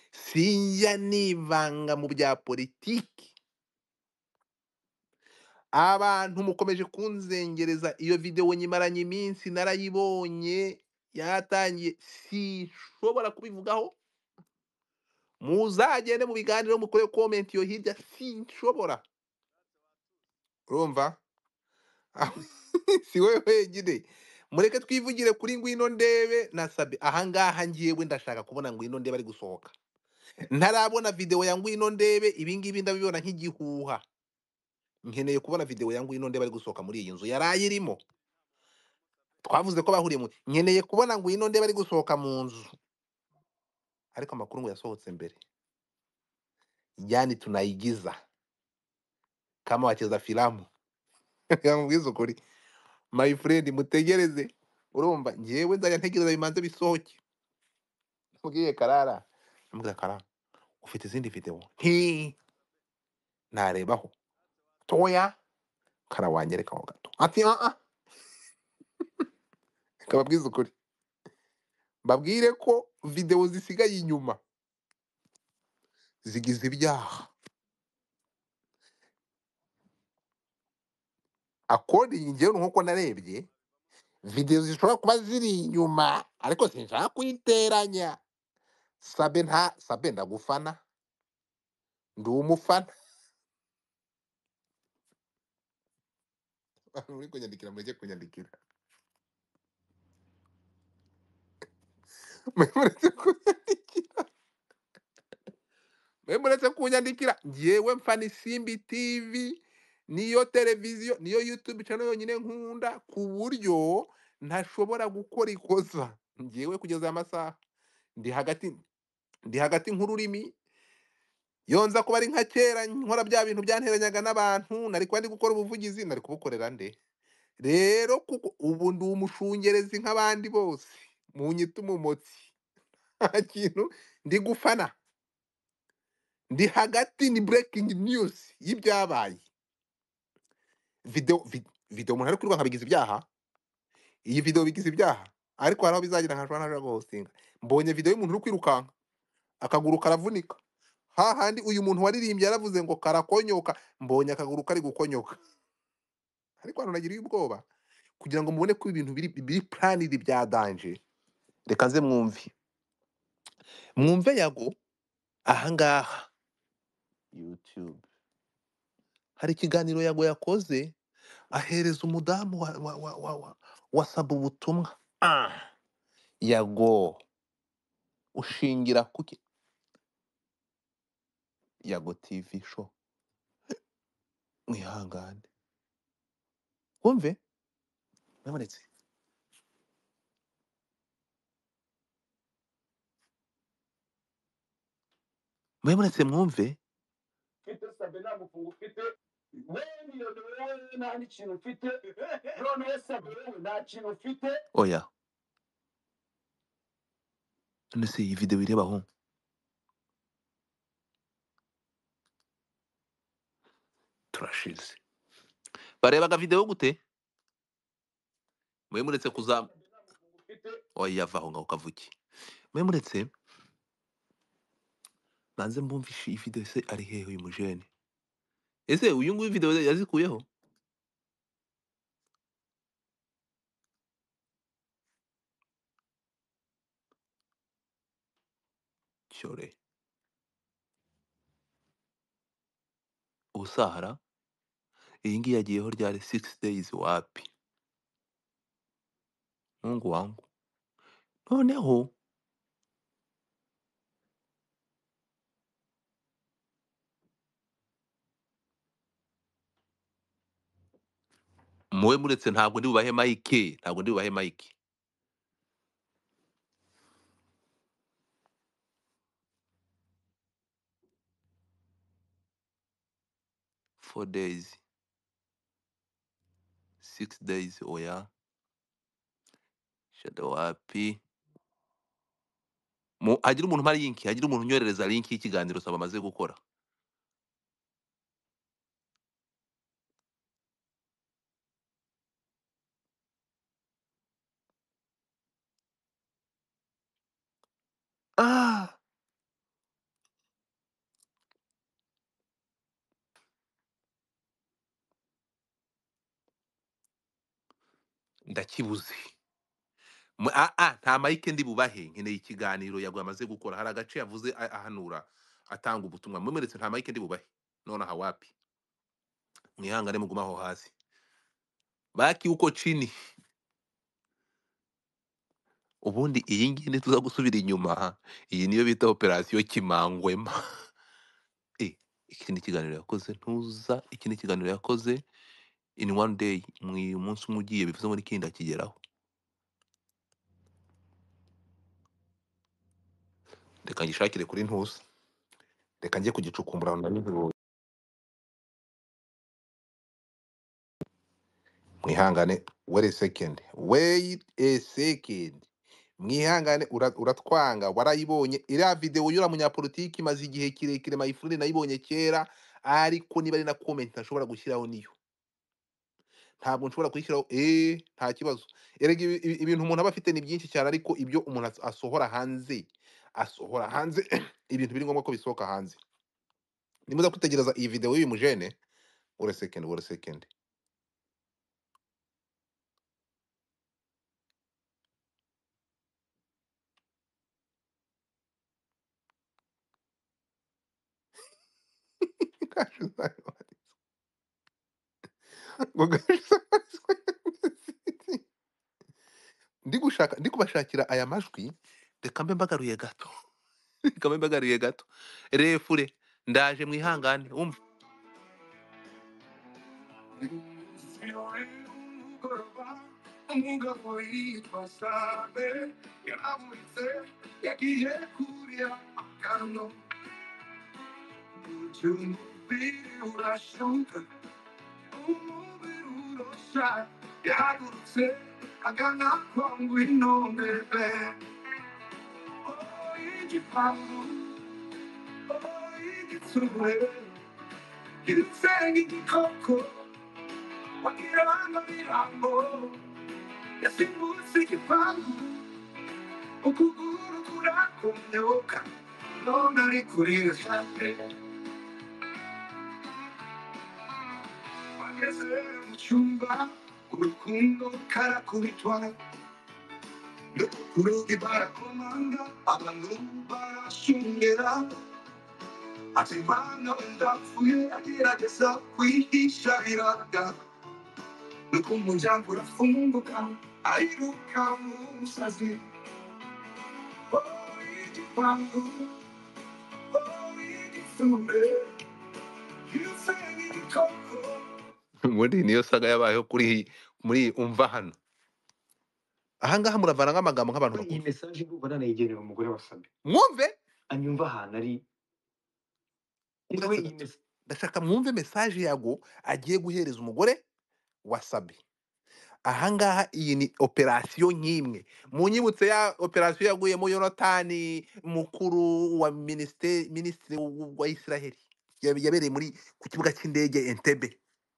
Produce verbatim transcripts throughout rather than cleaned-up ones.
sinjya nivanga mu bya politiki. Abantu mukomeje kunzengereza, iyo video nyimaranye iminsi narayibonye yatangiye, sinshobora kubivugaho, muzagende mu biganiro mukore comment iyo hirya, sinshobora. Urumva? Si wowe wenyine, mureke twivugire kuri Ngwino Ndebe na Sabe. Aha ngaha njyewe ndashaka kubona Ngwino Ndebe ari gusohoka. Ntarabona video ya Ngwino Ndebe, ibi ngibi ndabibona nk'igihuha. Nkeneye kubona video ya Ngwino Ndebe ari gusohoka muri iyi nzu yaraye irimo. Twavuze ko bahuriye mu, nkeneye kubona Ngwino Ndebe ari gusohoka mu nzu. Ariko amakuru ngo yasohotse mbere. Yani tunaigiza kama wacheza filamu. Yamubwiza ukuri. My friend, mutegereze. Urumva njyewe nzajya ntegereza bimanze bisohoke. Mubwiye Karara, namubwira Karara, ufite izindi video? Nti narebaho. Toya Kara wanyereka ho gato. Ati a a kababwiza ukuri. Babwire ko video zisigaye inyuma zigize ibyaha. According njyewe nkuko narebye, video zishobora kuba ziri inyuma ariko sinshaka kuyiteranya. Sabe nta Sabe ndagufana. Ndi umufana. Muri kunyandikira mureke kunyandikira. Muretse kunyandikira. Muretse kunyandikira. Njyewe mfana Isimbi T V, niyo televiziyo, niyo YouTube channel yonyine nkunda, ku buryo ntashobora gukora ikosa. Njyewe kugeza aya masaha ndi hagati ndi hagati nk'ururimi. Yonza kuba ari nka kera nkora bya bintu byanteranyaga n'abantu, nari kuba ndi gukora ubuvugizi, nari kubukorera nde. Rero kuko ubu ndi umushungerezi nk'abandi bose, munyita umumotsi. Nta kintu ndi gufana. Ndi hagati, ni breaking news y'ibyabaye. Video vid, video umuntu ari kwirukanka bigize ibyaha. Iyi video bigize ibyaha. Ariko haraho bizagira nkashobora naje guhostinga. Mbonye video y'umuntu uri kwirukanka, akaguru karavunika. Ha handi uyu muntu waririmbye yaravuze ngo karakonyoka, mbonye akaguru kari gukonyoka. Ariko hano nagiriye ubwoba kugira ngo mubone ko ibintu biri biri planid bya danger. Reka nze mwumvi. Mwumve Yago aha ngaha YouTube. Hari ikiganiro Yago yakoze ahereza umudamu wa wa wa wa, wa, wa Sabe ubutumwa. Ah, Yago ushingira kuki? Yago T V show. Mwihangane. Wumve? Namanetse. Mwemunetse mwumve? Mfite Sabe nta mufungo ufite. Wewe niyo wewe nta n'ikintu ufite. None Sabe wewe nta kintu ufite. Oya. None se iyi video irebaho? Turashize. Barebaga video gute? Mwemuretse kuza. Oya vaho ngaho kavuki. Mwemuretse banze mbumvishe iyi video se ari hehe uyu mujene. Ese uyu nguyu video yazikuyeho? Cyore. Usahara? Iyi ngiyi yagiyeho ryari six days wapi? Mungu wangu. Noneho muwe muretse ntabwo ndi bubahe mike, ntabwo ndi bubahe mike. Four days. Six days oya. Shadow wapi? Mu hagira umuntu mpa link, hagira umuntu unyorereza link y'ikiganiro Sabe amaze gukora. Ah! ndakibuze. Mwe ah, ah, nta mike ndi bubahe, nkeneye ikiganiro Yago amaze gukora. Hari agace yavuze a ahanura, atanga ubutumwa. Mumweretse nta mike ndi bubahe. Nonaha wapi? Mwihangane mugume aho hasi. Baki uko chini. Ubundi iyi ngiyi nituza gusubira inyuma, iyi niyo bita operation Kimangwema. Eh, iki ni ikiganiro yakoze ntuza, iki ni ikiganiro yakoze in one day, mwi umunsi umwe ugiye, bivuze ngo n'ikindi akigeraho. Reka ngishakire kuri ntuza. Reka njye kugicukumbura na nijoro. Mwihangane, wait a second. Wait a second. Mwihangane ura- uratwanga, warayibonye. Iriya video y'uriya munyapolitiki imaze igihe kirekire, my friend, nayibonye kera, ariko niba ari na comment ntashobora gushyiraho niyo. Ntabwo nshobora kuyishyiraho, eh, nta kibazo. Erega ibi- ibi- ibintu umuntu aba afite ni byinshi cyane, ariko ibyo umuntu as- asohora hanze, asohora hanze ibintu biri ngombwa ko bisohoka hanze. Nimuza kwitegereza iyi video y'uyu mujene, wait a second, wait a second. Ngo gashuza- ndi gushaka ndi kubashakira aya majwi, reka mbe mbagaruye gato. Reka mbe mbagaruye gato. Refure, ndaje mwihangane, umva. Umugabo yitwa Sabe, yaramutse yagiye kurya akano, umubiri urashuka, umubiri urosha, yahagurutse agana kwa ngwino mbebe. Oh, igipangu, oh, igitsure, gitsenga igikoko, wakiranga mirambo, yasimbutse igipangu, ukuguru kurakumyoka, none ari kurira cyane. Bageze mu cyumba, urukundo karakubitwa, urugi barakomanga, abantu barashungera, ati Mana ndapfuye, agerageza kwihisha biraga, nuko umuryango urafunguka, ayiruka mu musazi. Oh, igipangu, oh, igitsure, gitsenga igikoko. Muri niyo saga yabayeho kuri muri umva hano. Ahangaha muravana nk'amagambo nk'abantu Kuri iyi bakuru. message ndumva nanayigenera umugore wa Sabe, Mwumve, anyumva ahantu ari. Yewe uretse iyi gato. message Ndashaka mwumve message Yago agiye guhereza umugore wa Sabe. Ahangaha iyi ni operation nk'imwe. Munyibutse ya operation yaguyemo Yonatani, mukuru wa ministeri ministre wa Israel. Yabe- Yabereye muri ku kibuga cy'indege Entebbe.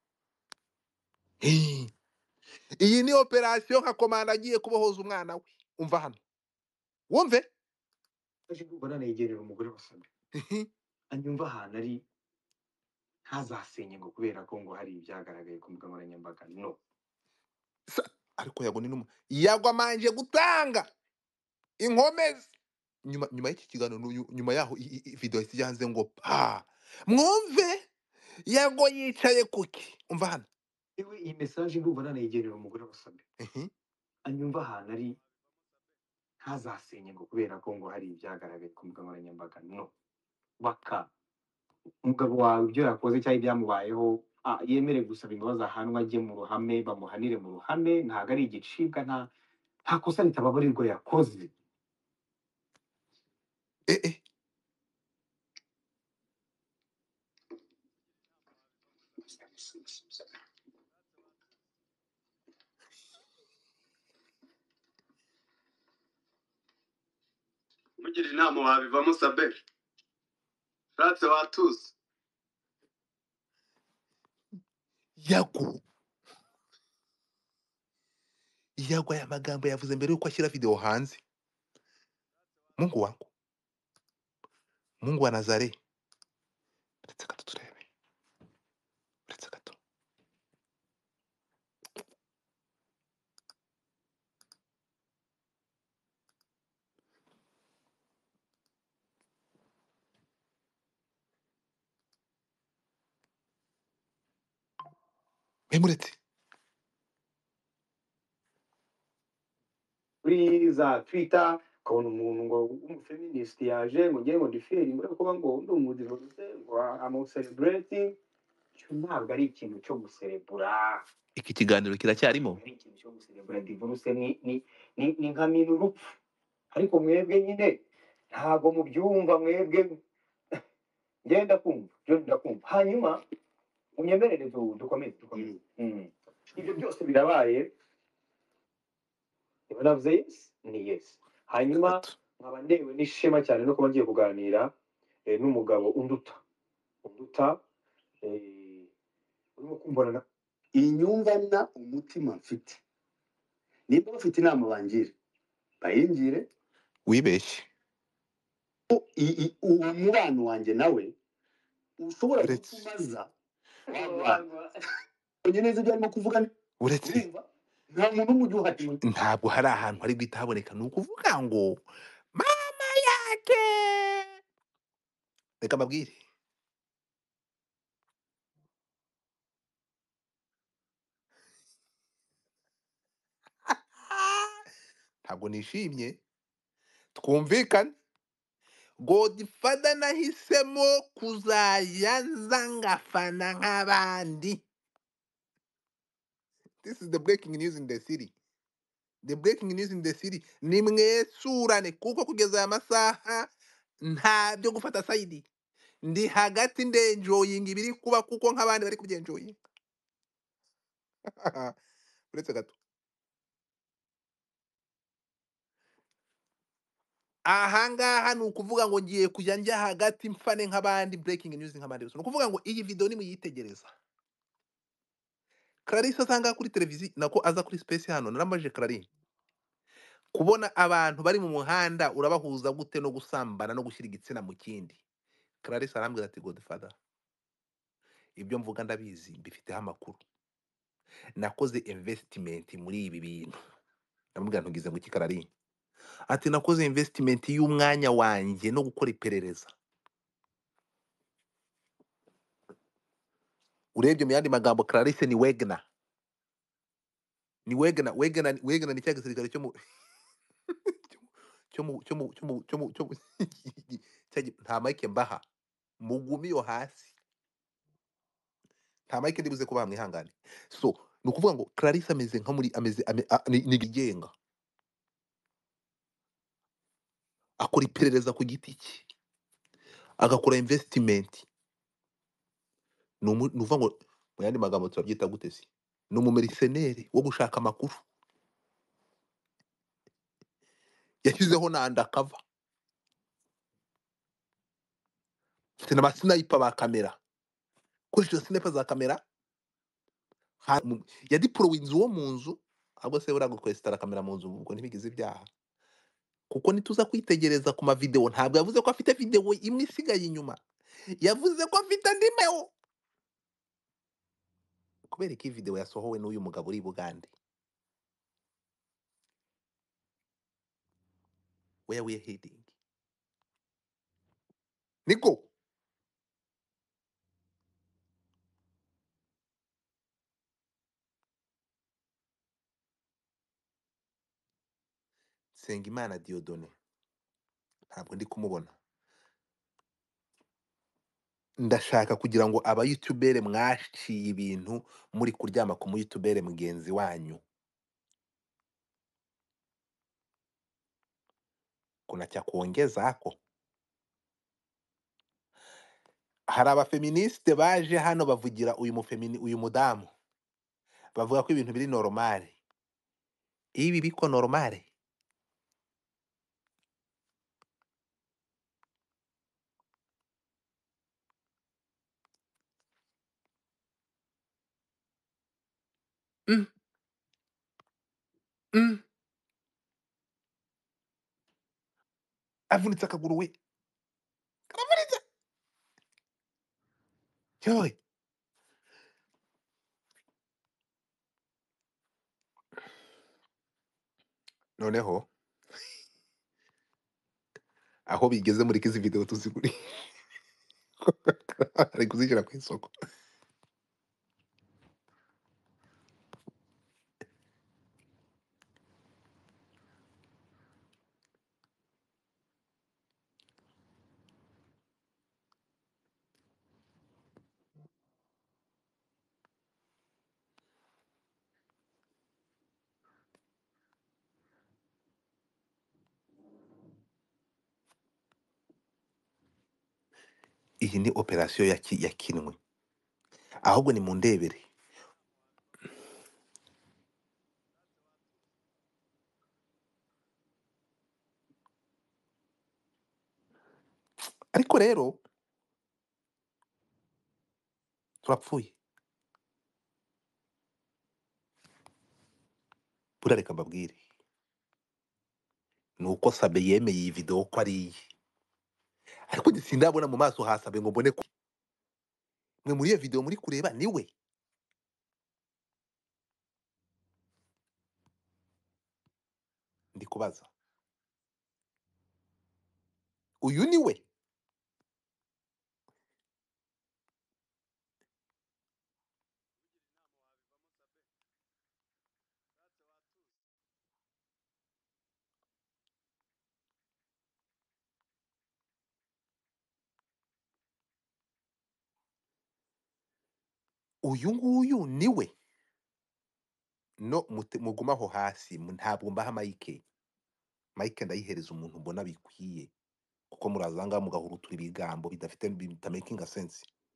Hey, iyi ni operation nka komanda agiye kubohoza umwana we. Umva hano. Wumve. ndumva nanayigenera umugore wa Sabe, anyumva ahantu ari, ntazasenye ngo kubera ko ngo hari ibyagaragaye ku mbuga nkoranyambaga. No, Sa- ariko Yago ni numa. Yago amanje gutanga inkomezi. Nyuma nyuma y'iki kiganiro n'uyu- nyuma yaho i- i- i- video yahise hanze ngo pa. Mwumve. Yago yicaye kuki. Umva hano. yewe iyi message ndumva nanayigenera umugore wa Sabe, Mhm. anyumva ahantu ari, ntazasenye ngo kubera ko ngo hari ibyagaragaye ku mbuga nkoranyambaga. No, baka umugabo wawe ibyo yakoze cyangwa ibyamubayeho, ah, yemere gusaba imbabazi, ahanwe ajye mu ruhame, bamuhanire mu ruhame, ntabwo ari igicibwa, nta nta kosa ritababarirwa yakoze. Eh eh. Mugira inama wabivamo Sabe, ratse watuze. Yago. Yago aya magambo yavuze mbere yuko ashyira video hanze. Mungu wangu. Mungu wa Nazare. Uretse gato turebe. Uretse gato. Memuretse. kuri za Twitter ukabona umuntu ngo w'umufeminist yaje ngo ngiye ngo ndi feeling ngo kuba ngo ndi umudivorce ngo I'm celebrating. Icyo ntabwo ari ikintu cyo guserebura. Iki kiganiro kiracyarimo. Ntabwo ari ikintu cyo guserebura divorce ni ni ni, ni nka mina urupfu. Ariko mwebwe nyine ntabwo mubyumva mwebwe. Ngenda kumva byo ndakumva. Hanyuma unyemerere du- dukomeze dukomeze. Mm. Ibyo byose birabaye. Niba navuze yes ni yes. Hanyuma Gatatu. nkaba ndewe n'ishema cyane no kuba ngiye kuganira eh, n'umugabo unduta unduta eh, urimo kumbona na inyumvana umutima mfite. Niba bafite inama bangira bayingire Wibeshye. ko i- i- uwo mubano wanjye nawe ushobora Uretse. gutumaza wagwa onye neza ibyo arimo kuvuga ni- Uretse. urumva nta muntu umujya uhati mu Ntabwo hari ahantu hari guhita haboneka. Ni ukuvuga ngo mama yake. Reka mbabwire. Ntabwo nishimye. Twumvikane. Godfather nahisemo kuzajya nza ngafana nk'abandi. This is the breaking news in the city. The breaking news in the city. Ni mwesurane kuko kugeza aya masaha nta byo gufata sayidi. Ndi hagati ndenjoyinga ibiri kuba kuko nk'abandi bari kubyenjoyinga. Uretse gato. Ahangaha ni ukuvuga ngo ngiye kujya njya hagati mfane nk'abandi, breaking news nk'abandi bose. Ni ukuvuga ngo iyi video nimuyitegereza. Clarisse asanga kuri televiziyo nako aza kuri space hano naramajije Clarisse. Kubona abantu bari mu muhanda urabahuza gute no gusambana no gushyira igitsina mu kindi. Clarisse arambwira ati Godfather, ibyo mvuga ndabizi mbifiteho amakuru. Nakoze investment muri ibi bintu. Ndamubwira ntugize ngo iki Clarisse. Ati nakoze investment y'umwanya wanjye no gukora iperereza. Urebye mu yandi magambo Clarisse ni Wegner. Ni Wegner, Wegner, Wegner ni cya gisirikare cyo mu cyo mu cyo mu cyo mu cyo mu cyo mu cya gi- nta Mike mbaha. Mugumi yo hasi. Nta Mike ndibuze kubaha mwihangane. So, ni ukuvuga ngo Clarisse ameze nka muri ameze ame, a, ni, ni igenga. Akora iperereza ku giti cye. Agakora investment. Ni umu- ni ukuvuga ngo mu yandi magambo turabyita gute se? Ni umumeriseneri wo gushaka amakuru. Yashyizeho na undercover. Afite n'abasniper ba kamera. Koresheje sniper za kamera. Ha- mu- Yadiporowe inzu wo mu nzu. Ahubwo se buriya gukwesitara kamera mu nzu ubwo ntibigize ibyaha. Kuko nituza kwitegereza ku mavideo ntabwo yavuze ko afite video imwe isigaye inyuma. Yavuze ko afite andi meo. Kubera ko iyi video yasohowe n'uyu mugabo uri i Bugande. Where we heading? Niko. Nsengimana Dieudonné. Ntabwo ndi kumubona. Ndashaka kugira ngo aba youtubere mwaciye ibintu muri kuryama ku mu youtubere mugenzi wanyu. Kuna cha kuongeza hako. Hari abafeministe baje hano bavugira uyu mufemini uyu mudamu. Bavuga ko ibintu biri normale. Ibi biko normale. Mm, mm. Avunitse akaguru we. Karavunitse. Yoy. Noneho aho bigeze muri kizi video tuziguri. Ari kuzishyira ku isoko. iyi ni operation yaki yakinwe ahubwo nimundebere ariko rero turapfuye buriya reka mbabwire ni uko Sabe yemeye iyi video ko ari iye ariko njye sindabona mu maso ha Sabe ngo mbone ko mwe muri iyo video muri kureba niwe ndi kubaza uyu niwe uyu nguyu niwe no mute- mugumaho hasi mu- ntabwo mbaha mike mike ndayihereza umuntu mbona bikwiye kuko muraza ngaha mugahurutura ibigambo bidafite bitamakinga sense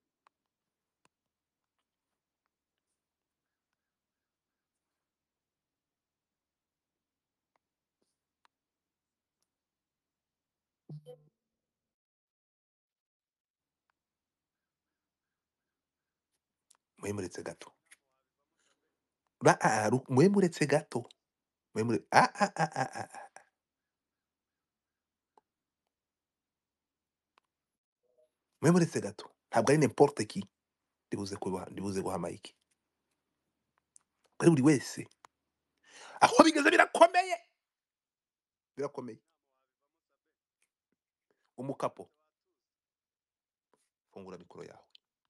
mwe muretse gato ba a- a- ru- mwe muretse gato mwe mure a a a a a a. mwe muretse gato ntabwo ari n'importe qui ndibuze kuba ndibuze guha mike ari buri wese aho bigeze birakomeye birakomeye umukapo fungura mikoro yawe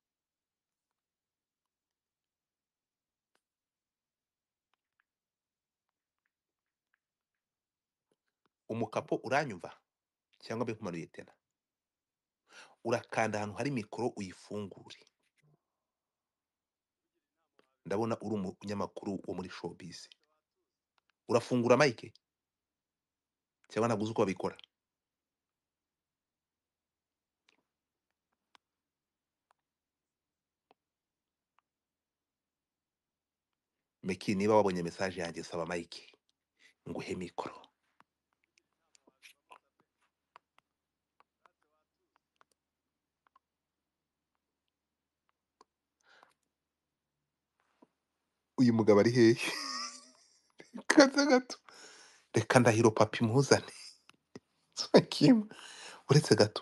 umukapo uranyumva cyangwa mbe nkumanuye tena urakanda ahantu hari mikoro uyifungure ndabona uri umunyamakuru wo muri showbiz urafungura mike cyangwa ntabwo uzi uko babikora meki niba wabonye message yanjye saba mike nguhe mikoro uyu mugabo ari hehe kaza gato reka ndahiro papi muzane Sakim uretse gato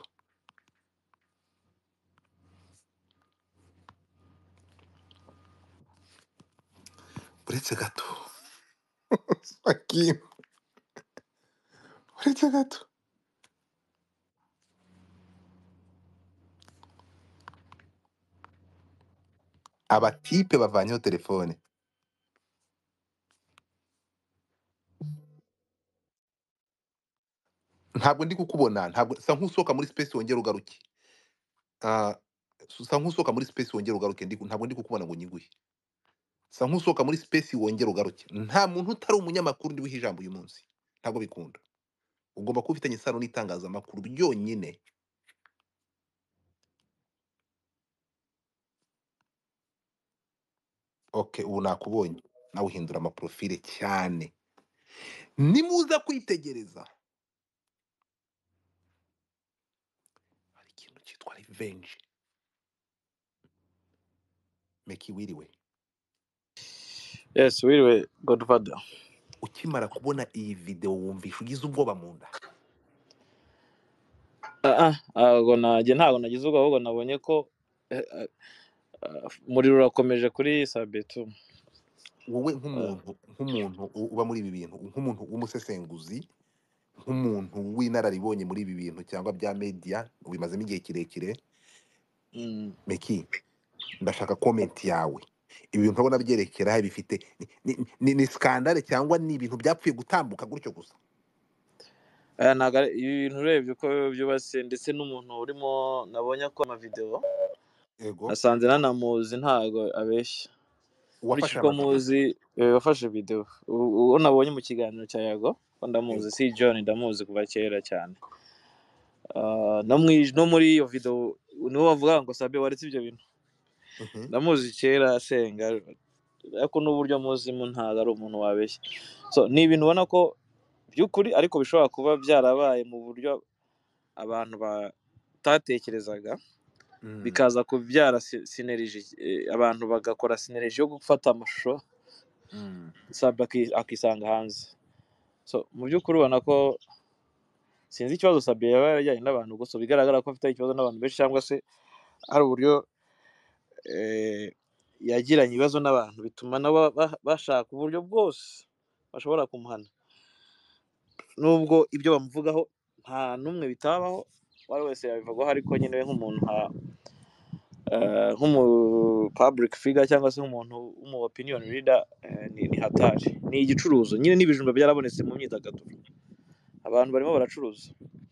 uretse gato Sakim uretse gato abatipe bavanyeho telefone ntabwo ndi kukubona ntabwo sa nkusohoka muri space wongera ugaruke ah sa nkusohoka muri space wongera ugaruke ndi ntabwo ndi kukubona ngo nyiguhe sa nkusohoka muri space wongera ugaruke nta muntu utari umunyamakuru ndi wiha ijambo uyu munsi ntabwo bikunda ugomba kuba ufitanye isano n'itangazamakuru byonyine okay ubu nakubonye nawe uhindura amaprofile cyane nimuza kwitegereza hari ikintu cyitwa revenge meki wiriwe Yes, wiriwe Godfather. ukimara kubona iyi video wumvisha ugize ubwoba mu nda Ah ah, ahubwo najye ntabwo nagize ubwo ahubwo nabonye ko eh, eh, ah, umuriro urakomeje kuri Sabetu. wowe Ah, nk'umuntu nk'umuntu u- uba muri ibi bintu nk'umuntu w'umusesenguzi nk'umuntu w'inararibonye muri ibi bintu cyangwa bya media ubimazemo igihe kirekire mm. meki ndashaka comment yawe ibi bintu urabona byerekera bifite ni, ni, ni, ni scandale cyangwa ni ibintu byapfuye gutambuka gutyo gusa Aya ntabwo ari ibi bintu urebye uko byubatse ndetse n'umuntu urimo nabonye ko amavideo ego nasanze nanamuzi ntabwo abeshya. uwafashe Nkurikije uko amavideo muzi eh, wafashe video U- uwo nabonye mu kiganiro cya Yago ko ndamuzi, ego si John ndamuzi kuva kera cyane. Ah, no muri no muri iyo video niwo wavuga ngo Sabe waretse ibyo bintu. Mhm. Ndamuzi kera asenga ariko n'uburyo muzimu ntago ari umuntu wabeshya. So ni ibintu ubona ko by'ukuri ariko bishobora kuba byarabaye mu buryo abantu batatekerezaga Mm. bikaza kubyara si- synergy, eh, abantu bagakora synergy yo gufata amashusho Mm. Sabe aki- akisanga hanze. So mu by'ukuri ubona ko sinzi ikibazo Sabe yaba yarajyanye n'abantu gusa bigaragara ko afite ikibazo n'abantu benshi cyangwa se hari uburyo eh, yagiranye ibibazo n'abantu bituma nabo ba- bashaka uburyo bwose bashobora kumuhana nubwo ibyo bamuvugaho nta n'umwe bitabaho uwo ari wese yabivagaho ariko nyine we nk'umuntu nka eh, nk'umu public figure cyangwa se nk'umuntu w'umu opinion leader, eh, ni, ni hatari ni igicuruzo nyine n'ibijumba byarabonetse mu myidagaduro abantu barimo baracuruza.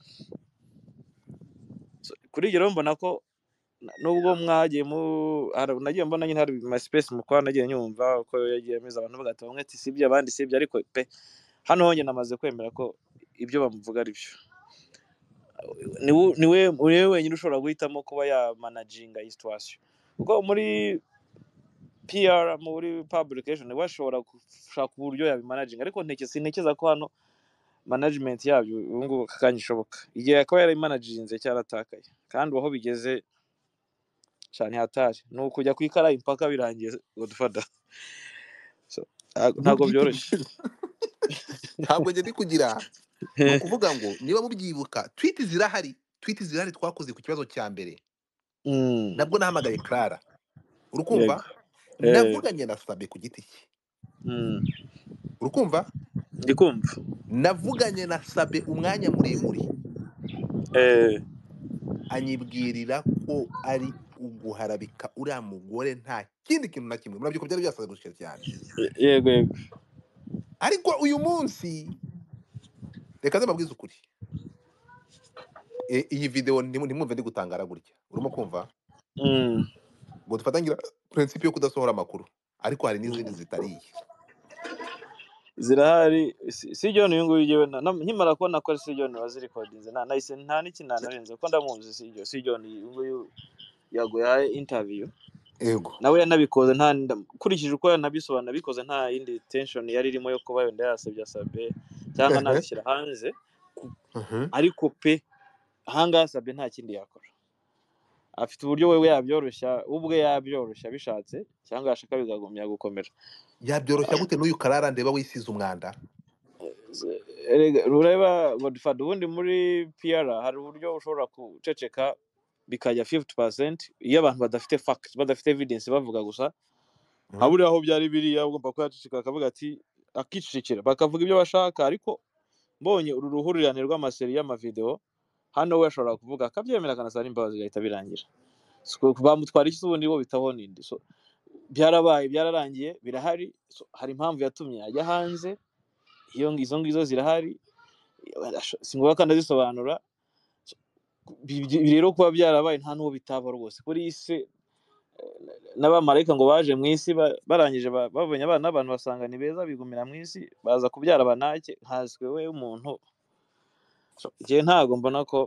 So, kuri ibyo rero mbona ko na- nubwo mwagiye mu hari- nagiye mbona nyine hari my space mukora nagiye nyumva ko yagiye ameza abantu bavuga ati bamwe ati sibyo abandi sibyo ariko pe hano honyine namaze kwemera ko ibyo bamuvuga ari byo. Niwe niwe niwe wenyine ushobora guhitamo kuba yamanaginga iyi situation kuko muri P R muri publication bashobora gushaka uburyo yabimanaginga ariko nteke sintekeza ko hano management yabyo ubu ngubu kakanya ishoboka igihe akaba yarimanaginze cyaratakaye kandi aho bigeze cyane hatari ni ukujya ku ikara impaka birangiye Godfather. So, ntago ntago byoroshye. Ntabwo njye ndi kugira ni ukuvuga ngo niba mubyibuka tweet zirahari tweet zirahari twakoze ku kibazo cya mbere Mm, nabwo nahamagaye Clara yego. urukumva Eh, navuganye na Sabe ku giti cye mm, urukumva ndi kumva. navuganye na Sabe umwanya muremure Eh, anyibwirira ko ari uguharabika uriya mugore nta kindi kintu na kimwe murabyo ko byari byasaze gushika cyane yego yego. ariko uyu munsi reka nze mbabwize ukuri E- iyi video ndimu- ndimwumve ndi gutangara gutya urimo kumva Mm, ngo dufatangira principe yo kudasohora amakuru ariko hari n'izindi zitariye zirahari si si John uyu nguyu yewe na- na- nkimara kubona ko ari si John wazirikodinze na nahise nta n'iki nanarenze kuko ndamuzi si John si John uyu nguyu yaguhaye interview ego nawe yanabikoze nta nda- ukurikije uko yanabisobanura nabikoze nta yindi tension yari irimo yo kuba wenda yasebya Sabe cyangwa ehe nabishyira hanze mhm ariko pe ahangaha Sabe nta kindi yakora afite uburyo wewe yabyoroshya ubwe yabyoroshya bishatse cyangwa yashaka bikagumya gukomera. yabyoroshya gute n'uyu Karara ndeba wisize umwanda Erega ureba Godfather ubundi muri P R hari uburyo ushobora guceceka bikajya fifty percent iyo abantu badafite facts badafite evidence bavuga gusa Mhm. haburi aho byari biriya ugomba kuyaceceka akavuga ati akicecekera bakavuga ibyo bashaka ariko mbonye uru ruhurirane rw'amaseri y'amavideo hano we ashobora kuvuga akabyemera akanasaba n'imbabazi gahita birangira. So, bamutwara iki se ubundi bo bitaho ninde? So, byarabaye byararangiye birahari. So, hari impamvu yatumye ajya hanze iyo izo ngizo zirahari singoba kandi azisobanura. So, bi- bi- rero kuba byarabaye nta n'uwo bitaba rwose kuri iyi si n'abamarayika ngo baje mu isi ba- barangije ba- babonye abana n'abantu basanga ni beza bigumira mu isi baza kubyara banake nkaswe we umuntu. So, igihe ntago mbona ko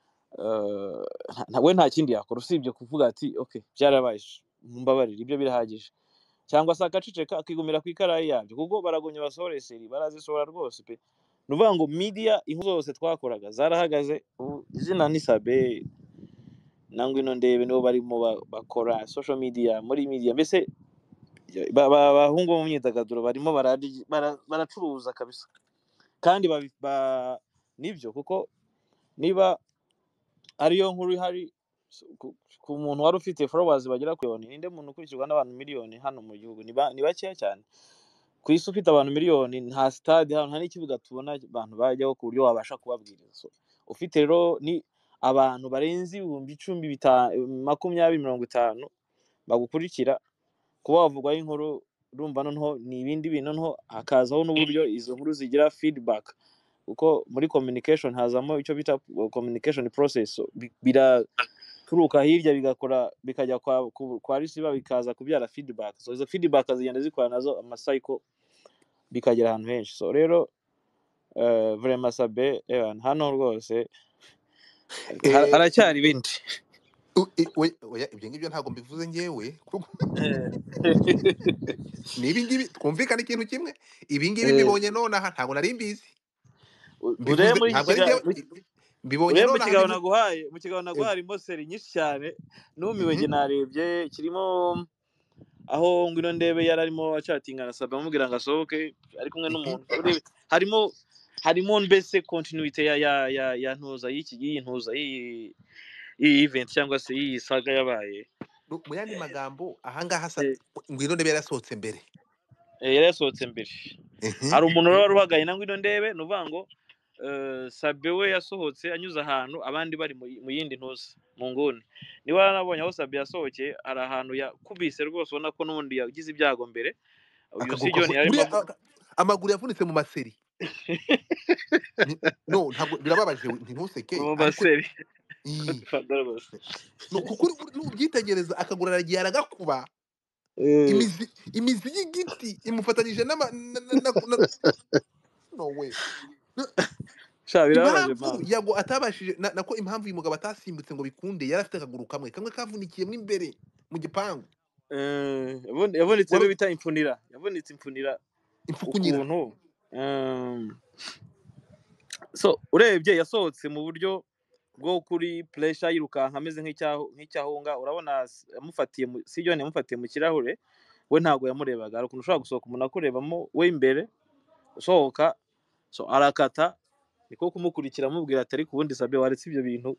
eh, nta- we nta kindi yakora usibye kuvuga ati okay byarabaye mumbabarire ibyo birahagije cyangwa se akaceceka akigumira ku ikarayi yabyo kuko baragumye basohore seri barazisohora rwose pe. Ni ukuvuga ngo media inkuru zose twakoraga zarahagaze ubu izina ni Sabe na Ngwino Ndebe nibo barimo ba- bakora social media muri media mbese ba- ba- abahungu bo mu myidagaduro barimo bararyi- bara- baracuruza kabisa kandi babi- ba- nibyo kuko niba ariyo nkuru ihari s- ku ku muntu wari ufite followers bagera ku miliyoni ninde muntu ukurikirwa n'abantu miliyoni hano mu gihugu ni ba- ni bakeya cyane ku isi ufite abantu miliyoni nta stade hano nta n'ikibuga tubona abantu bajyaho ku buryo wabasha kubabwiriza. So, ufite rero ni abantu barenze ibihumbi icumi bita- makumyabiri mirongo itanu bagukurikira kuba wavugwaho inkuru urumva noneho ni ibindi bintu noneho hakazaho n'uburyo izo nkuru zigira feedback kuko muri communication hazamo icyo bita communication process. So, bi- biraturuka hirya bigakora bikajya kwa, ku- kwa receiver bikaza kubyara feedback. So izo feedback zigenda zikora nazo amacycle bikagera ahantu henshi. So rero eh, vraiment Sabe eh, hano rwose har- Eh, haracyari ibindi. U i we oya ibyo ngibyo ntabwo mbivuze njyewe kuko Eh. ni ibi ngibi twumvikane ikintu kimwe, ibi ngibi Eh, mbibonye nonaha ntabwo nari mbizi. u- urebe Mbivuze muri iki ntabwo ari kiga njyewe mu- i mbibonye urebe mu nonaha kiganiro mbivu naguhaye mu kiganiro naguhaye ego. harimo seri nyinshi cyane numiwe Mhm, njye narebye kirimo aho ngwino ndebe yari arimo acatinga na Sabe amubwira ngo asohoke ari kumwe mhm. n'umuntu urebe harimo harimo mbese continuité ya ya ya, ya ntuza y'iki y'iyi ntuza y'iyi iyi event cyangwa se iyi saga yabaye. Nu mu yandi magambo aha ngaha sa Eh, Ngwino Ndebe yarasohotse mbere. eh, yari yasohotse mbere Mhm, hari umuntu rero wari uhagaye na ngwino ndebe ni uvuga ngo eh, Sabe we yasohotse anyuze ahantu abandi bari mu mu yindi ntuza mu nguni niba warabonye aho Sabe yasohokeye hari ahantu yakubise rwose ubona ko n'ubundi yagize ibyago mbere uyu akaguru si John kavu yarimo buriya avu- aka amaguru yavunitse mu maseri. Ni no ntabwo birababaje we ntintuseke mu ariko maseri ii Godfather rwose. no kuko uri- nubyitegereza akaguru aragiye aragakuba Eh, imizi imizi y'igiti imufatanyije n'ama na na na na no way. No, sha birababaje impamvu man Yago atabashije na nako impamvu uyu mugabo atasimbutse ngo bikunde yari afite akaguru kamwe, kamwe kavunikiyemo imbere mu gipangu. Eh, yavun- yavunitse Wari byo bita imfunira yavunitse imfunira impfukunyira. ukuntu um, so urebye yasohotse mu buryo bwo kuri pressure yirukanka ameze nk'icyaho nk'icyahunga urabona s- yamufatiye mu- si John yamufatiye mu kirahure we ntabwo yamurebaga hari ukuntu ushobora gusohoka umuntu akurebamo we imbere usohoka so arakata niko kumukurikira amubwira ati ariko ubundi Sabe waretse ibyo bintu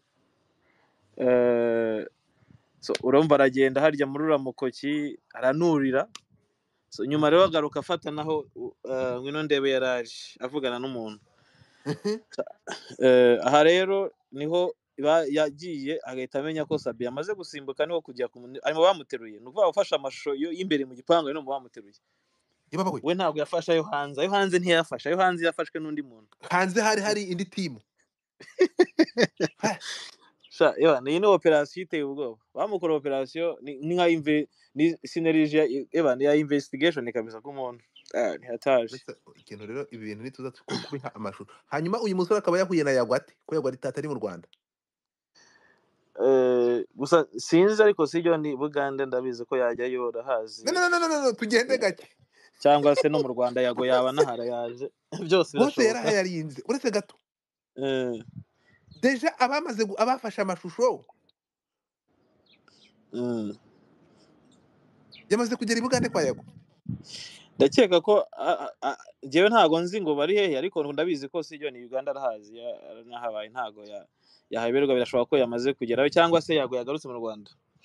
eh, so urumva aragenda harya muri uriya mukoki aranurira so nyuma rero agaruka afata naho uh, ngwino ndebe yaraje avugana n'umuntu eh, aha rero niho ba- yagiye agahita amenya ko Sabe yamaze gusimbuka niho kujya ku muntu- arimo bamuteruye ni ukuvuga ufashe amashusho yo- y'imbere mu gipangu ari no mu bamuteruye Yababa we. we ntabwo yafashe ayo hanze ayo hanze ntiyafashe ayo hanze yafashwe n'undi muntu Hanze hari hari indi timu. Ha, sha yewe iyi ni operasiyo iteye ubwoba bamukora operasiyo ni ni nka inve ni synergy ya eba ya investigation kabisa ku muntu ah ntihataje uretse ikintu rero ibi bintu nituza ku- kubiha amashusho. Hanyuma uyu musore akaba yahuye na Yago ate? Ko Yago ari tata ari mu Rwanda. eh gusa sinzi ariko si John Bugande ndabizi ko yajya No yorahazi no no no no, no tugende gake. cyangwa se no mu Rwanda yago yaba nahara yaje byose Hose birashoboka yarahayarinze. Uretse gato. eh Deja abamaze gu- abafashe amashusho mm. yamaze kugera i Bugande kwa Yago. ndakeka ko a- a- a- njyewe ntago nzi ngo bari hehe ariko ndabizi ko si John Uganda arahazi ya- aranahabaye ntago ya yahaberwa birashoboka ko yamaze kugerayo cyangwa se yago yagarutse mu Rwanda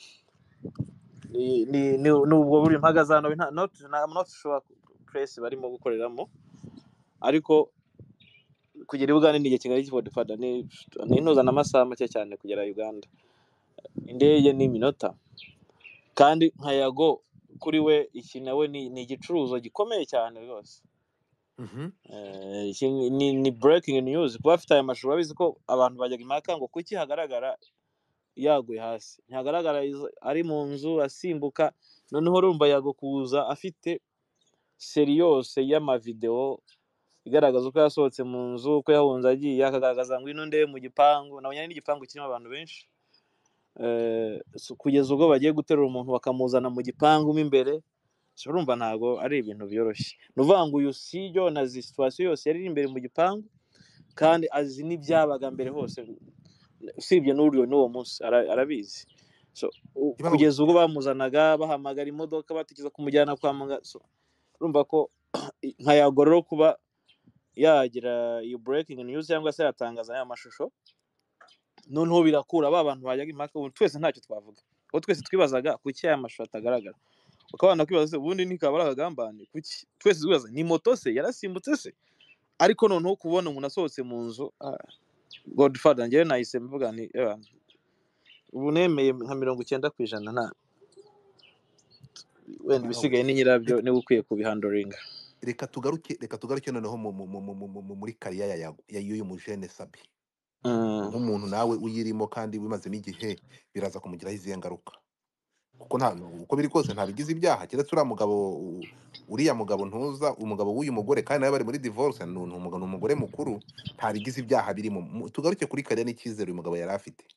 ni ni ni ni ubwo buri mpagaze hano nta not na- I'm not sure press barimo gukoreramo ariko kugera i Bugande ni igihe kingana iki Godfather ni ni intuzana amasaha make cyane kugera Uganda indege ni iminota kandi nka yago kuri we iki nawe ni ni igicuruzo gikomeye cyane rwose Mhm. Eh, iki ni ni ni breaking news kuba afite aya mashusho babizi ko abantu bajyaga impaka ngo kuki hagaragara yaguye hasi ntihagaragara izo- ari mu nzu asimbuka noneho urumva yago kuza afite seri yose y'amavideo igaragaza uko yasohotse mu nzu uko yahunze agiye akagaragaza ngo ino ndebe mu gipangu nabonye ari n'igipangu kirimo abantu benshi eh, so kugeza ubwo bagiye guterura umuntu bakamuzana mu gipangu mo imbere so urumva ntago ari ibintu byoroshye ni ukuvuga ngo uyu si John azi situation yose yari iri imbere mu gipangu kandi azi n'ibyabaga mbere hose usibye n'uriyo n'uwo munsi ara- arabizi so u- Yababa we. kugeza ubwo bamuzanaga bahamagara imodoka batekereza kumujyana kwa muganga so urumva ko nka yago rero kuba yagira iyo breaking news cyangwa se yatangaza aya mashusho noneho birakura ba bantu bajyaga impaka ubu twese ntacyo twavuga aho twese twibazaga kuki aya mashusho atagaragara ukabana kwibaza se ubundi ntikaba ari akagambane kuki twese twibaza ni moto se yarasimbutse se ariko noneho kubona umuntu asohotse mu nzu ah, Godfather njyewe nahise mvuga nti "Ewa, ubu nemeye nka mirongo icyenda ku ijana nta wenda Yababa we. ibisigaye ni nyirabyo Reka niba ukwiye kubihandoringa reka tugaruke reka tugaruke noneho mu mu mu mu mu- mu- muri kariya ya Yago ya y'uyu mujene Sabe. Mm. Nk'umuntu nawe uyirimo kandi wimazemo igihe biraza kumugiraho izihe ngaruka. Kuko nta uko biri kose ntabigize ibyaha keretse uriya mugabo u- uriya mugabo ntuza umugabo w'uyu mugore kandi nawe bari muri divorce ni ni umugabo ni umugore mukuru ntabigize ibyaha birimo. Mu- Tugaruke kuri kariya n'icyizere uyu mugabo yari afite.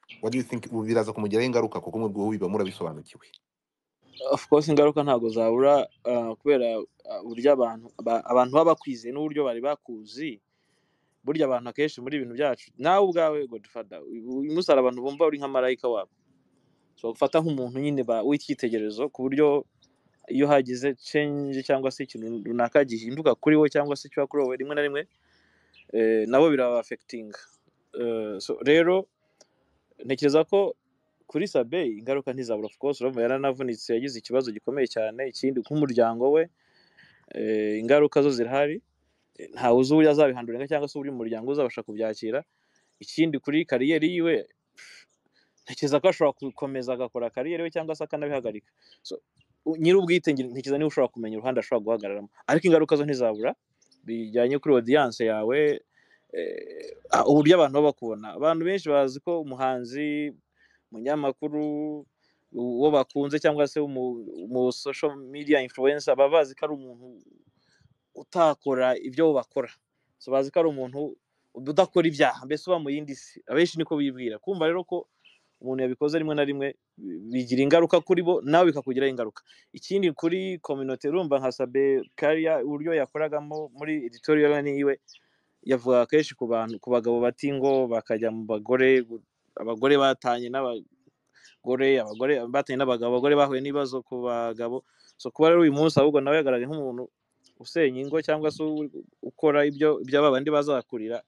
what do you think ubu biraza kumugiraho ingaruka kuko mwebwe biba murabisobanukiwe? of course ingaruka ntago zabura uh, kubera uh, burya abantu aba- abantu baba bakwizeye n'uburyo bari bakuzi. Burya abantu akenshi muri ibintu byacu nawe ubwawe Godfather uyu munsi hari abantu bumva uri nka marayika wabo, so ufata nk'umuntu nyine ba- w'icyitegererezo ku buryo iyo hagize change cyangwa se ikintu runaka gihinduka kuri wowe cyangwa se cyo kuri wowe rimwe na rimwe eh, nabo biraba affecting. Eh, so rero ntekereza ko kuri Sabe ingaruka ntizabura, of course urumva yaranavunitse yagize ikibazo gikomeye cyane. Ikindi nk'umuryango we eh, ingaruka zo zirahari. Eh, ntawe uzi uburyo azabihanduringa cyangwa se uburyo umuryango uzabasha kubyakira. Ikindi kuri kariyeri yiwe ntekereza ko ashobora gukomeza agakora kariyeri we cyangwa se akanabihagarika. So u- nyir'ubwite nge- ntekereza niba ushobora kumenya uruhande ashobora guhagararamo, ariko ingaruka zo ntizabura bijyanye kuri audience yawe. Eh, ah, uburyo abantu baba bakubona, abantu benshi bazi ko umuhanzi, umunyamakuru, uwo bakunze cyangwa se umu, umu social media influencer baba bazi ko ari umuntu utakora ibyo bo bakora, so bazi ko ari umuntu udakora ibyaha, mbese uba mu yindi si. Abenshi niko bibwira. Kumva rero ko umuntu yabikoze rimwe na rimwe bi- bigira ingaruka kuri bo nawe bikakugiraho ingaruka. Ikindi kuri community, urumva nka Sabe Karia uburyo yakoragamo muri editorial niwe yavuga kenshi ku bantu, ku bagabo bati ngo bakajya mu bagore, gu- abagore batanye n'abagore, abagore batanye n'abagabo, abagore bahuye n'ibibazo ku bagabo. So kuba rero uyu munsi ahubwo nawe yagaragaye nk'umuntu usenya ingo cyangwa se u- ukora ibyo ibyo abandi bazakurira,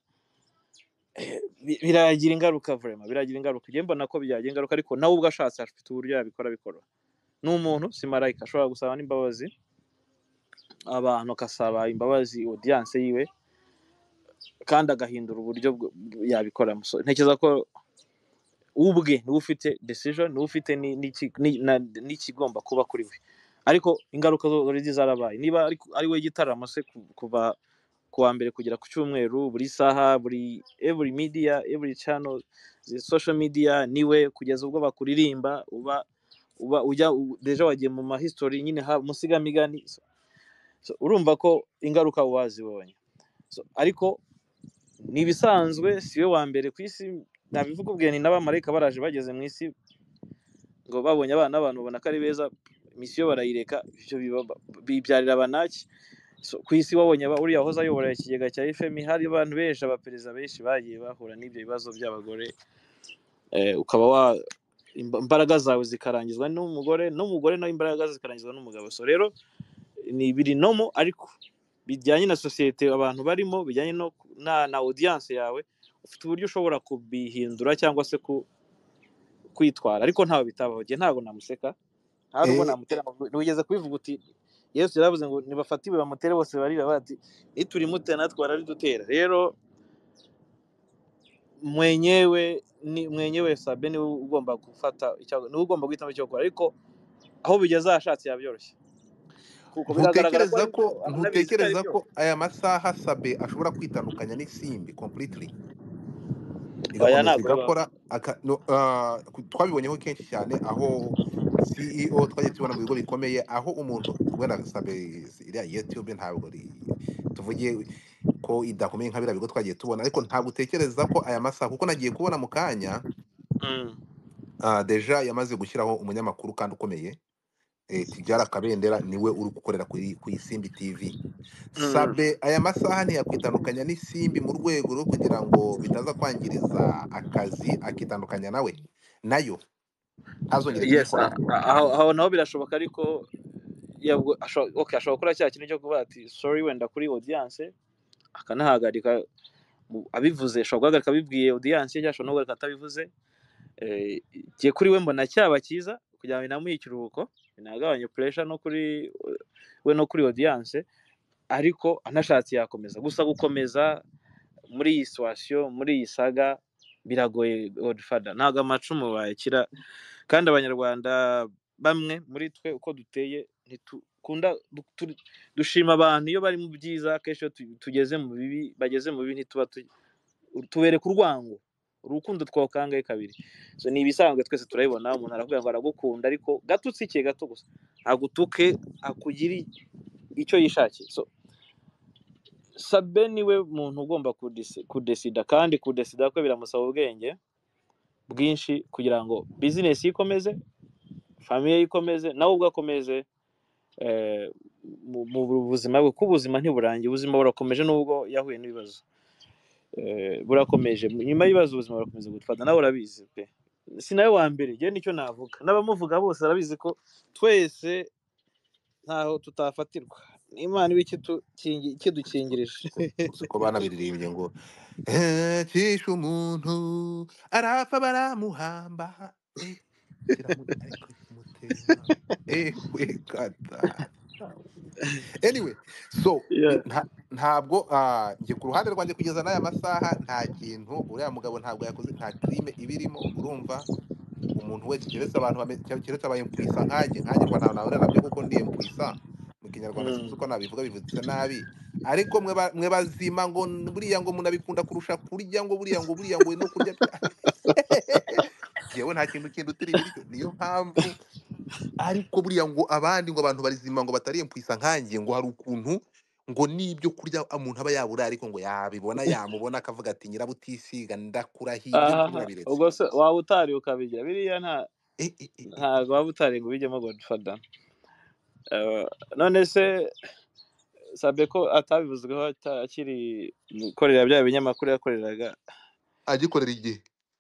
bi- biragira ingaruka vraiment, biragira ingaruka. Njye mbona ko byagira ingaruka, ariko nawe ubwo ashatse afite uburyo yabikora bikora. Ni umuntu, si marayika, ashobora gusaba n'imbabazi abantu, agasaba imbabazi audience yiwe kandi agahindura uburyo bwo- yabikoramo. So ntekereza ko ubwe niwe ufite decision, niwe ufite ni- n'iki- ni- na- n'ikigomba kuba kuri we, ariko ingaruka zo already zarabaye. Niba ari ari we gitaramo se ku- kuva ku wa mbere kugera ku cyumweru, buri saha, buri every media, every channel, zi- social media, niwe kugeza ubwo bakuririmba uba uba ujya u- deja wagiye mu ma history nyine ha musigamigani. So, so, urumva ko ingaruka wazibonye. So, ariko ni ibisanzwe, si we wa mbere ku isi. Nabivuga ubwiye ni n'abamarayika baraje bageze mu isi ngo babonye abana abantu babona ko ari beza, misiyo barayireka, ibyo biba- bibyarira abanaki. So, ku isi wabonye ba- uriya wahoze ayobora ikigega cya F M, hari abantu benshi, abaperezida benshi bagiye bahura n'ibyo bibazo by'abagore. Eh, ukaba wa imba- imbaraga zawe zikarangizwa n'umugore, n'umugore nawe imbaraga ze zikarangizwa n'umugabo. So rero ni biri nomo, ariko bijyanye na sosiyete abantu barimo, bijyanye no na, na audience yawe, ufite uburyo ushobora kubihindura cyangwa se ku, kwitwara, ariko ntawe bitabaho. Njye ntabwo namuseka, nta nubwo Eh, namutera amabuye. Ntiwigeze kubivuga uti Yesu yaravuze ngo nibafate ibuye bamutere bose barira, bati niturimutera natwe bararidutera. Rero mwenyewe ni mwenyewe Sabe niwe ugomba gufata icyago, niwe ugomba guhitamo icyo gukora, ariko aho bigeze ahashatse yabyoroshye kuko biragaragara ko ntutekereza ari ko byo, anabizi ko ari ntutekereza byo. ko aya masaha Sabe ashobora kwitandukanya n'isimbi completely Oya igakomeza ntabwo bibaho. igakora aka- no, ah, ku- twabibonyeho kenshi cyane aho C E O twagiye tubona mu bigo bikomeye, aho umuntu wenda Sabe iriya YouTube ntabwo ri- tuvuge ko idakomeye nka biriya bigo twagiye tubona, ariko ntabwo utekereza ko aya masaha, kuko nagiye kubona mu kanya Mm. ah, deja yamaze gushyiraho umunyamakuru kandi ukomeye, eh, Tidjara Kabendera niwe uri gukorera kuri ku Isimbi T V. Mm. Sabe aya masaha ntiyakwitandukanya n'isimbi mu rwego rwo kugira ngo bitaza kwangiriza akazi, akitandukanya nawe nayo ntazongere Yes, kuyikora. a- a- aho aho naho birashoboka, ariko yabwo ashobora okay, ashobora gukora cya kintu cyo kuvuga ati sorry wenda kuri audience, akanahagarika mu- abivuze, ashobora guhagarika abibwiye audience cyangwa ashobora no guhagarika atabivuze. Eh, igihe kuri we mbona cyaba cyiza kugira ngo binamuhe ikiruhuko, binagabanye pressure no kuri we no kuri audience, ariko anashatse yakomeza. Gusa gukomeza muri iyi situation, muri iyi saga biragoye Godfather, ntabwo amacumu bayakira. Kandi abanyarwanda bamwe muri twe uko duteye ntitukunda du- tu- dushima abantu iyo bari mu byiza, kenshi iyo tu- tugeze mu bibi, bageze mu bibi ntituba tu- tubereka urwango, urukundo twakangaye kabiri. So ni ibisanzwe, twese turabibona. Umuntu aravuga ngo aragukunda, ariko gatutsike gato gusa agutuke, akugiri icyo yishakiye. So Sabe niwe muntu ugomba kudesi- kudesida, kandi kudesida kwe biramusaba ubwenge. bwinshi kugira ngo business ikomeze, famiye ikomeze, nawe ubwo akomeze eh, mu mu buzima bwe, kuko ubuzima ntiburangiye, ubuzima burakomeje nubwo yahuye n'ibibazo. Eh, burakomeje, nyuma y'ibibazo ubuzima burakomeza gutfata, nawe urabizi pe. Si nawe wa mbere, njye nicyo navuga, n'abamuvuga bose barabizi ko twese ntaho tutafatirwa, n'Imana iba ikidukingi- ikidukingirije. siko banabiririmbye ngo "Eh, kishe umuntu arapfa baramuhamba eh, kiramu- ariko kimutema eh, we kata." Anyway, so Yeah. nta- ntabwo ah, njye ku ruhande rwanjye kugeza n'aya masaha nta kintu uriya mugabo ntabwo yakoze, nta crime ibirimo, urumva. Umuntu wese keretse abantu bame- cya- keretse aba impwisa nkanjye nkanjye ngo ntawe nahurira nabyo kuko ndi impwisa mu kinyarwanda, Mm. sinzi uko nabivuga, bivutse nabi. Ariko mwe ba- mwe bazima ngo n- buriya ngo munabikunda kurusha kurya, ngo buriya ngo buriya ngo no kurya bya- jewe nta kintu kindutira ibiryo, niyo mpamvu. Ariko buriya ngo abandi ngo abantu barizima ngo batari impwisa nkanjye, ngo hari ukuntu ngo n'ibyo kurya umuntu aba yabura, ariko ngo yabibona yamubona akavuga ati nyirabutisiga ndakurahiye ibyo kurya Aha, urabiretse. ubwo se waba utari ukabigira biriya, nta Eh, eh, eh, eh, ntabwo waba utari ngo ubijyemo Godfather. Eh, none se sabe ko atabivuzweho ata- akiri gukorera bya binyamakuru yakoreraga. agikorera igihe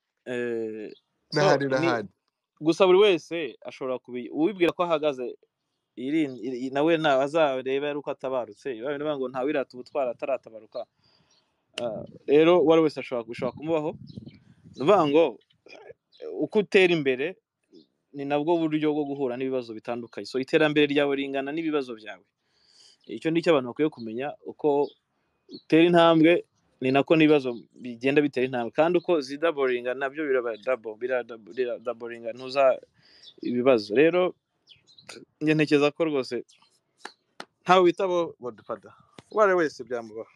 Eh, so n'ahandi ni n'ahandi. gusa buri wese ashobora kubi uwibwira ko ahagaze iri iri- nawe nta azareba ari uko atabarutse, babiri bavuga ngo ntawirata ubutwara ataratabaruka. Ah, rero uwo ari wese ashobora bishobora kumubaho, ni ukuvuga ngo uko utera imbere ni nabwo buryo bwo guhura n'ibibazo bitandukanye. So iterambere ryawe ringana n'ibibazo byawe. Icyo ni cyo abantu bakwiye kumenya, uko utera intambwe ni nako n'ibibazo bigenda bitera intambwe, kandi uko zidaboringa nabyo biraba double biradaboringa ntuza ibibazo. Rero njye ntekereza ko rwose ntawe witabo Godfather, uwo ari we wese byamubaho.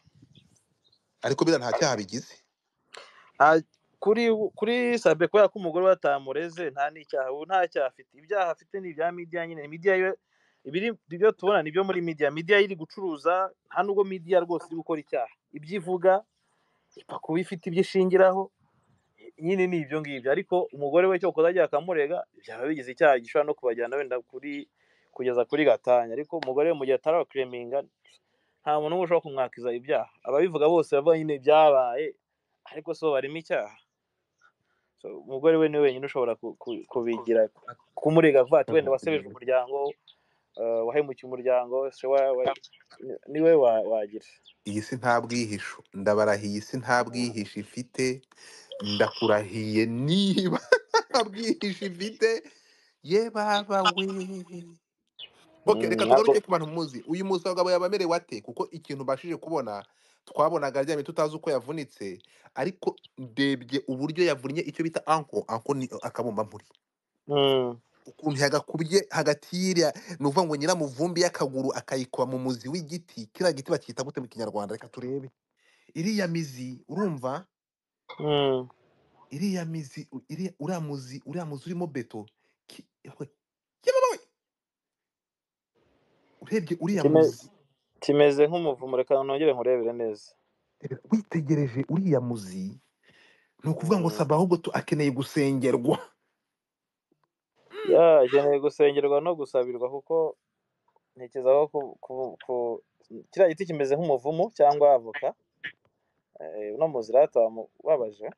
Ariko biriya nta cyaha bigize. Ah, kuri kuri sabe kubera ko umugore we atamureze nta n'icyaha, ubu nta cyaha afite. Ibyaha afite ni ibya media nyine, media yo ibiri ibyo tubona nibyo muri media, media iri gucuruza, nta nubwo media rwose iri gukora icyaha. Ibyo ivuga ipfa kuba ifite ibyo ishingiraho, nyine ni ibyo ngibyo. Ariko umugore we cyo kuzajya akamurega byaba bigize icyaha gishobora no kubajyana wenda kuri kugeza kuri gatanya. Ariko umugore we mu gihe ataraklaminga, nta muntu n'umwe ushobora kumwakiza ibyaha. Ababivuga bose bavuga nyine byabaye, ariko so barimo icyaha. So umugore we ni we wenyine ushobora ku- ku- kubigira kumurega avuga ati wenda wasebeje umuryango, eh, wahemukiye umuryango, se wa- wa- niwe wa- wagira. Iyi si nta bwihisho, ndabarahiye, iyi si nta bwihisho ifite, ndakurahiye niba nta bwihisho ifite, ye baba we. Okay, Mm, reka ntabwo tugaruke ku bantu muzi. Uyu mugabo yaba amerewe ate? Kuko ikintu mbashije kubona, twabonaga aryamye tutazi uko yavunitse, ariko ndebye uburyo yavunnye icyo bita anko anko ni akabumba mpuri, mm, ukuntu yagakubye hagati y'iriya, ni ukuvuga ngo nyiramuvumbi y'akaguru akayikuba mu muzi w'igiti. Kiriya giti bacyita gute mu kinyarwanda? Reka turebe. Iriya mizi urumva, mm. iriya mizi u- iriya uriya muzi uriya muzi urimo beto. Ki- yewe, yewe we! Urebye uriya Kime- muzi, kimeze nk'umuvumo, reka nongere nkurebere neza. witegereje uriya muzi, ni ukuvuga ngo Mm. saba ahubwo tu akeneye gusengerwa. Ya akeneye gusengerwa no gusabirwa, kuko ntekereza ko ku, ku, ku, kiriya giti kimeze nk'umuvumo cyangwa avoka. Eh, uno muzi rata wamubabaje,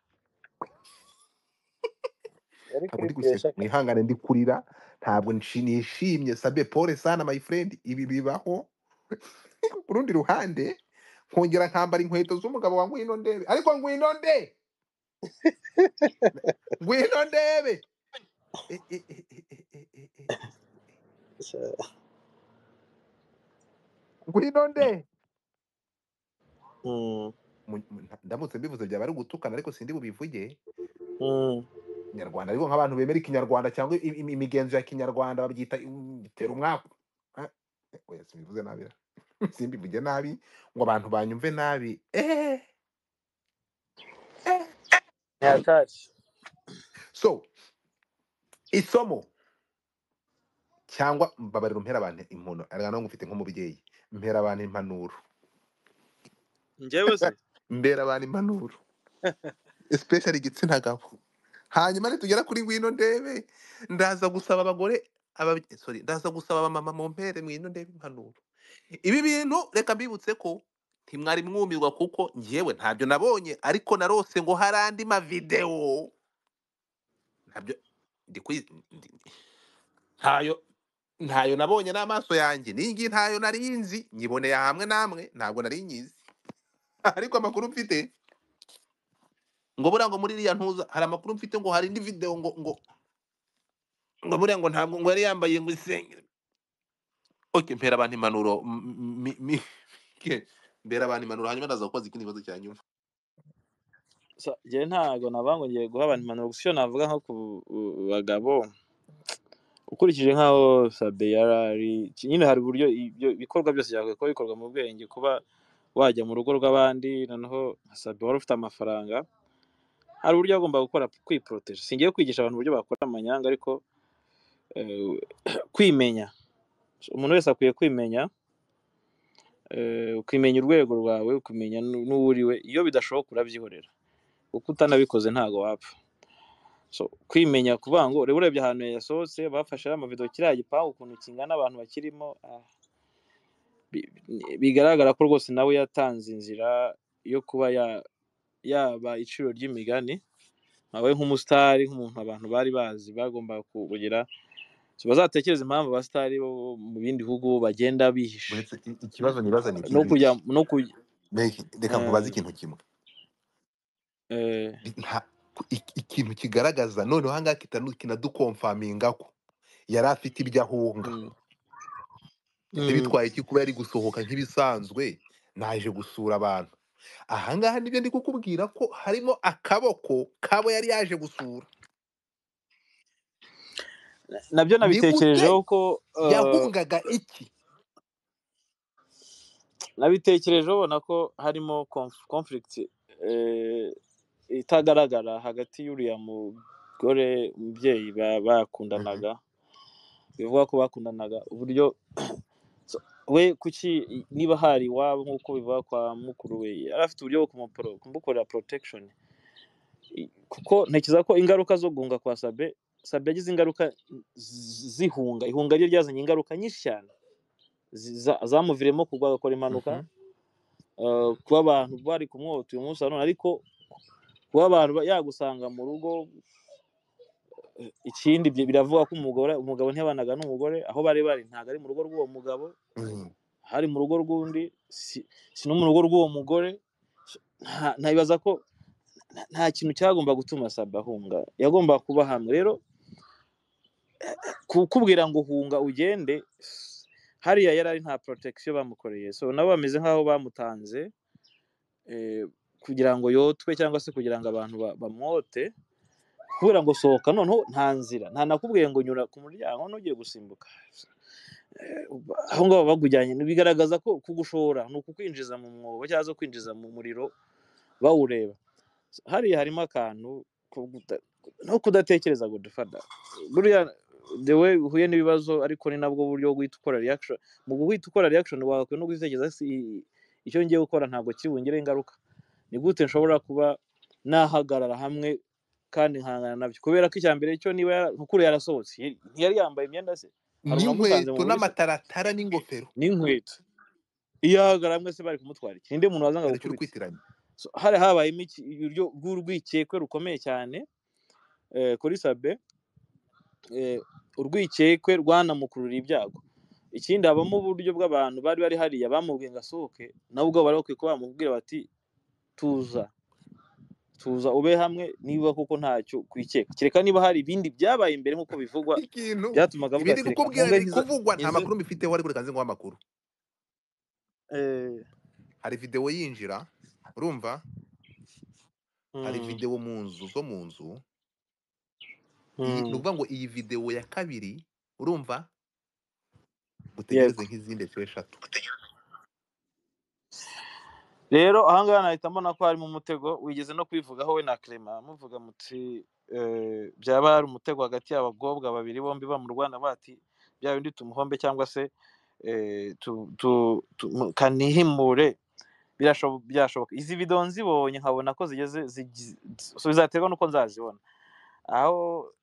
yari Ntabwo kuri ndi guseka, pressure. mwihangane ndi kurira, ntabwo nshi- nishimye. Sabe pole sana my friend, ibi bibaho. Ku rundi ruhande nkongera nkambara inkweto z'umugabo wa ngwino ndebe, ariko ngwino nde ngwino ndebe. E, e, e, e, e, e, e, e, e. Ngwino nde. Mm, Mu- mu- nta- ndamutse mbivuze byaba ari ugutukana, ariko sindi bubivuge. mm. Kinyarwanda, ariko nk'abantu bemera ikinyarwanda cyangwa i- i- imigenzo ya kinyarwanda babyita mm, bitera umwaku. Ah, eh, oya simbivuze nabi ra. Simbivuge nabi ngo abantu banyumve nabi. Eh, eh. Ni hatari. So isomo cyangwa mbabarira umpera abantu impuno, ariko nawe ngufite nk'umubyeyi, mpera abantu impanuro, Njyewe se mbera abantu impanuro, especially igitsina gabo. hanyuma nitugera kuri ngwino ndebe ndaza gusaba abagore aba sorry ndaza gusaba abamama mumpere ngwino ndebe impanuro. Ibi bintu reka mbibutse ko ntimwari mwumirwa kuko njyewe ntabyo nabonye ariko narose ngo hari andi mavideo ntabyo ndi kwi ndi- ntayo ntayo nabonye n'amaso yanjye ningi ntayo nari nzi nyiboneye hamwe namwe ntabwo nari nyizi ariko amakuru mfite ngo buriya ngo muri iriya ntuza hari amakuru mfite ngo hari indi video ngo ngo ngo buriya ngo ntabwo ngo yari yambaye ngo isengeri. Okay, mpera abantu impanuro m- mi- mi- ke- mbera abantu impanuro hanyuma ndaza kubaza ikindi kibazo cya nyuma. So, njyewe ntago navuga ngo ngiye guha abantu impanuro gusa icyo navuga nko ku bu- bagabo ukurikije nk'aho Sabe yari ari nyine hari uburyo ibyo bikorwa byose byakwiye kuba bikorwa mu bwenge kuba wajya mu rugo rw'abandi noneho nka Sabe wari ufite amafaranga hari uburyo agomba gukora kwiproteje singiye kwigisha abantu uburyo bakora amanyanga ariko eh, kwimenya umuntu wese akwiye kwimenya eh, ukimenya urwego rwawe ukumenya nu- n'uwo uriwe iyo bidashoboka urabyihorera kuko utanabikoze ntago wapfa. So kwimenya kuvuga ngo urebe urebye ahantu yasohotse bafashe amavideo kiriya gipangu ukuntu kingana abantu bakirimo ah, bi- bigaragara ko rwose nawe yatanze inzira yo kuba ya yaba iciro ry'imigani nkawe nk'umusitari nk'umuntu abantu bari bazi bagomba kugira so bazatekereza impamvu abasitari bo mu bindi bihugu bagenda bihisha Uretse i- ikibazo nibaza ni no iki kujya ngiki no kujya Reka reka nkubaze eh, ikintu kimwe. eh, Nta- ik- ikintu kigaragaza noneho ahangaha kitanu- kinadukomfaminga ko yari afite ibyo ahunga. mm, Ese mm. bitwaye iki kuba yari gusohoka nk'ibisanzwe naje gusura abantu? Ahangaha nibyo ndi kukubwira ko harimo akaboko kabo yari yaje gusura. nabyo Ni nabitekerejeho gute ko eh, yahungaga iki? nabitekerejeho ubona ko harimo conf- conflict eh, itagaragara hagati y'uriya mugore umubyeyi ba- Mhm. bakundanaga bivuga ko bakundanaga uburyo so, we kuki niba hari iwabo nk'uko bivuga kwa mukuru we yari afite uburyo bwo kumupro- kumukorera protection I- kuko ntekereza ko ingaruka zo guhunga kwa Sabe Sabe yagize ingaruka z- zihunga ihunga rye ryazanye ingaruka nyinshi cyane ziza- zamuviremo kugwa agakora impanuka Mhm. eh, kuba abantu bari kumwota uyu munsi wa none ariko kuba abantu ba- yagusanga mu rugo eh, ikindi byi- biravuga ko umugore umugabo ntiyabanaga n'umugore aho bari bari ntabwo ari mu rugo rw'uwo mugabo Mhm. hari mu rugo rw'undi si, si no mu rugo rw'uwo mugore nta- ntabibaza ko nta nta kintu cyagomba gutuma Sabe ahunga yagomba kuba hamwe rero kukubwira ngo hunga ugende hariya yari ari nta protection bamukoreye so nabo bameze nk'aho bamutanze eh, kugira ngo yotwe cyangwa se kugira ngo abantu ba- bamwote kubera ngo sohoka noneho nta nzira nta nakubwiye ngo nyura ku muryango n'ugiye gusimbuka Eh, aho ngaho bagujyanye bigaragaza ko kugushora ni ukukwinjiza mu mwobo cyangwa se kwinjiza mu muriro bawureba hariya harimo akantu ko kuda- no kudatekereza ngo dufata buriya the way uhuye n'ibibazo ariko ni nabwo buryo bwo guhita ukora reaction mu guhita ukora reaction wakwiye no gutekereza si icyo ngiye gukora ntabwo kibungire ingaruka ni gute nshobora kuba nahagarara hamwe kandi nkangana nabyo kubera ko icya mbere cyo niba yara- mukuru yarasohotse yari- ntiyari yambaye imyenda se hari uwamusanze mu N'inkweto buriri se n'amataratara n'ingofero n'inkweto iyo ahagarara hamwe se bari kumutwara iki ninde muntu wazanga icyo uri gukubita kwitiranya. so, hari habayemo iki- uburyo bw'urwikekwe rukomeye cyane eh, kuri Sabe eh, urwikekwe rwanamukurura ibyago ikindi habamo uburyo bw'abantu bari bari hariya bamubwiye ngo asohoke nabo ubwo bari bakwiye kuba bamubwira bati tuza tuza ube hamwe niba kuko ntacyo kwikeka kereka niba hari ibindi byabaye imbere nk'uko bivugwa Ikintu byatumaga avuga ibindi ati reka kukubwira mpunge biri nkiza kuvugwa nta nkize makuru mbifiteho ariko reka nze nguhe amakuru. eh, Hari video yinjira urumva hari mm, video mu nzu zo mu nzu iyi ni mm, ukuvuga ngo iyi video ya kabiri urumva yego utegereze nk'izindi esheshatu. rero ahangaha nahita mbona ko harimo umutego wigeze no kwivugaho we na Clement muvuga muti eh, byaba hari umutego hagati y'abakobwa babiri bombi ba mu Rwanda bati bya bindi tumuhombe cyangwa se eh, tu, tu, tu, mu- kanihimure birashoboka byashoboka izi video nzibonye nkabona ko zigeze zigi- so bizaterwa nuko nzazibona aho